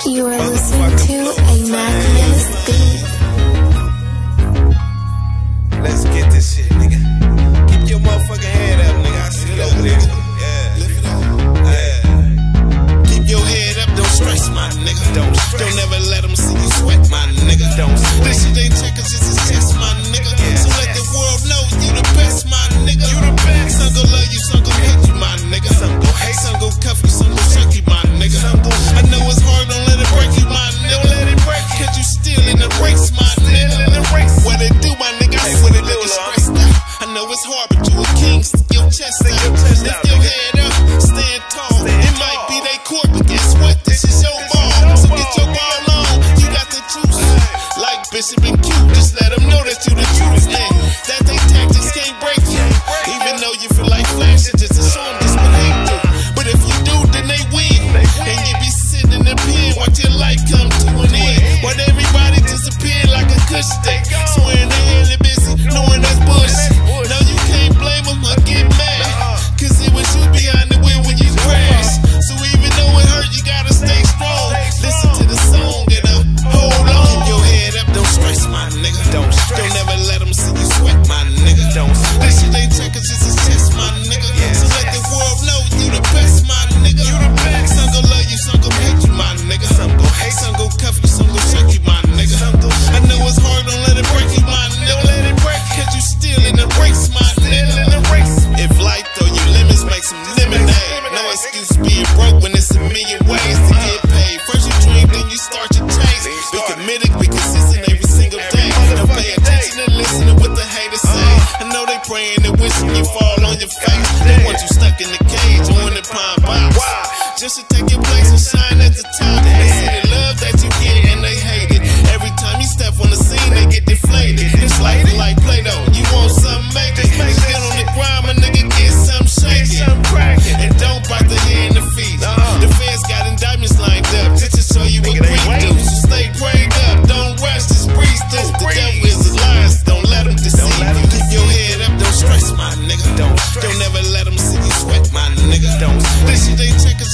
You are listening to a Mac Beat. Let's get this shit, nigga. Keep your motherfucking head up, nigga. I see it over there. Yeah. Lift it up. Yeah. Keep your head up, don't stress, my nigga. Don't ever let them see you sweat, my nigga. This shit ain't checkers, it's a chess, my nigga. So let the world know you the best, my nigga. You the best. Some gon' love you, some gon' hate you, my nigga. Some gon' hate, some gon' cuff you, some gon' shake you, my nigga. I know it's hard, don't let it break you, my nigga. Don't let it break you. Cause you still in the race, my nigga. What it do, my nigga? I see the nigga stressed out. I know it's hard, but you a king, stick your chest out. Lift your head up, stand tall. It might be they court, but guess what? This is your ball. So get your ball on, you got the juice. Like Bishop and Q, just let them know that you the truth. That they tactics can't break you. Even though you feel like flashing, just to show them this what they do. But if you do, then they win. And you be sitting in the pen, watch your life come to an end. While everybody disappear like a cush stick. Swearing they hella busy, knowing that's bullshit. No, you can't blame them or get mad. Cause it was you behind the wheel when you crashed. So even though it hurt, you gotta stay strong. Listen to the song and hold on. Keep your head up, don't stress, my nigga. Don't ever let them see you sweat, my nigga. This shit ain't checkers, it's a chess, my nigga. So let the world know you the best, my nigga. You the best. Some gon' love you, some gon' hate you, my nigga. Some gon' hate, some gon' cuff you, some gon' shake you, my nigga. I know it's hard, don't let it break you, my nigga. Don't let it break, cause you still in the race, my nigga. If life throw you lemons, make some lemonade. No excuse being broke when it's a million ways to get paid. First you dream, then you start your chase. Be committed, be consistent every single day. Don't pay attention and listen to what the haters say. I know they praying and wishing you fall on your face. They want you stuck in the cage or in the pine box. Just to take your place and shine at the top. They see the love that you get and they hate it. Every time you step on the scene, they get deflated. It's like Play-Doh. You want something, make it. Get on the grind, my nigga, get something shaking. And don't bite the hair in the feet. The feds got indictments lined up just to show you what we do. So stay prayed up, don't rush, just breeze through. The devil is a liar, so don't let him deceive you. Keep your head up, don't stress, my nigga. Don't ever let them see you sweat, my nigga. This shit ain't checkers.